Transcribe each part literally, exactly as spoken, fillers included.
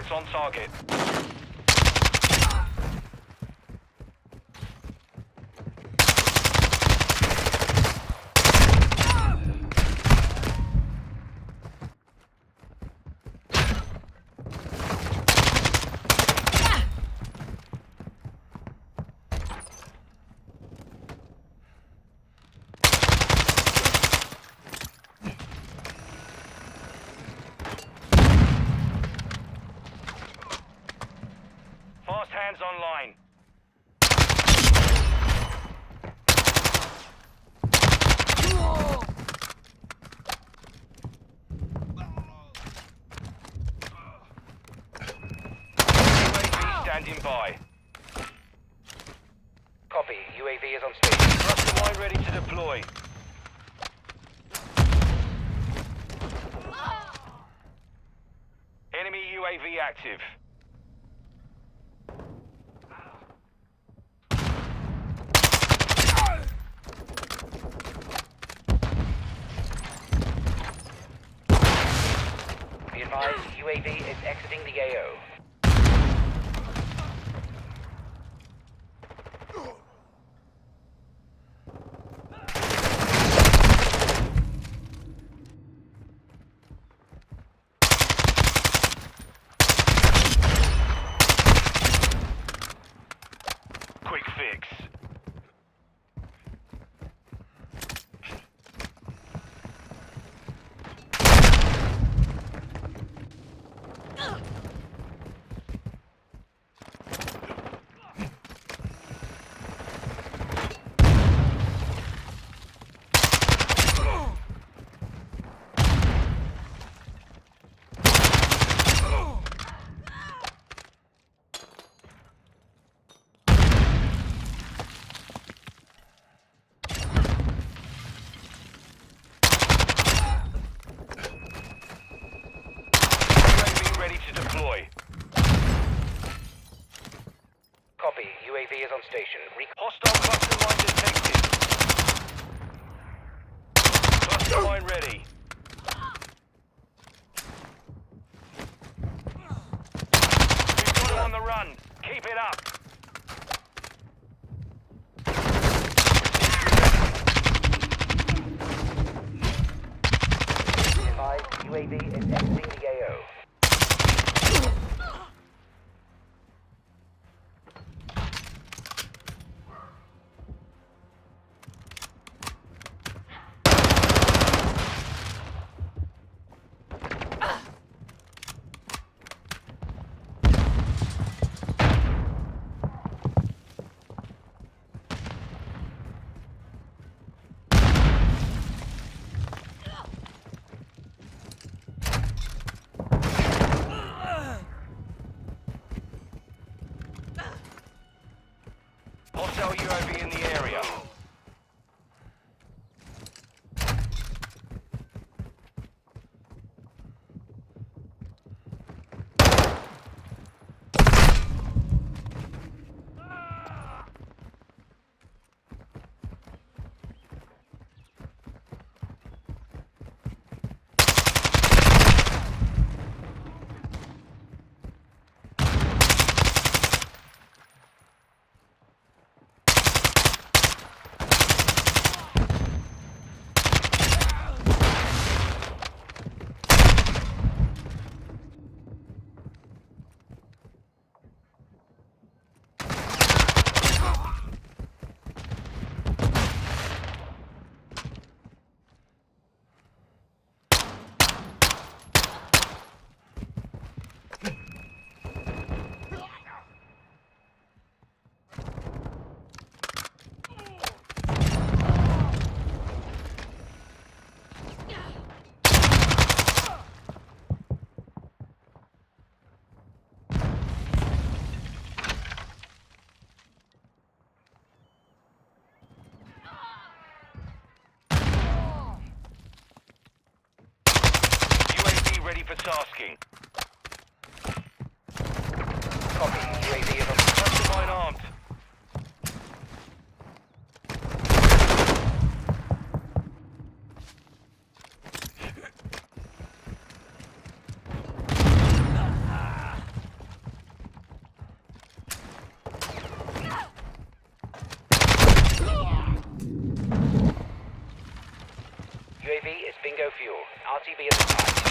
Threats on target. Fast hands online. U A V standing by. Copy. U A V is on station. Cluster mine ready to deploy. Enemy U A V active. Be advised, U A V is exiting the A O. Quick fix. Ready to deploy. Copy. U A V is on station. Re Hostile cluster mine detected. Cluster mine ready. We've got him on the run. Keep it up. Be advised, U A V is exiting the A O. Hostile U A V in the area. Ready for tasking. Copy. U A V is on Cluster mine armed. R T V at the site.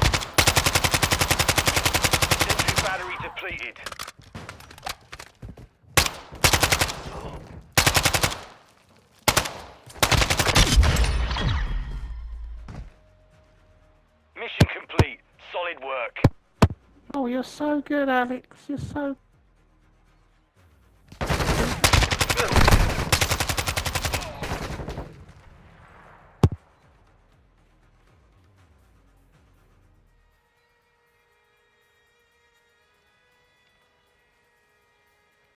Sentry battery depleted. Mission complete. Solid work. Oh, you're so good, Alex. You're so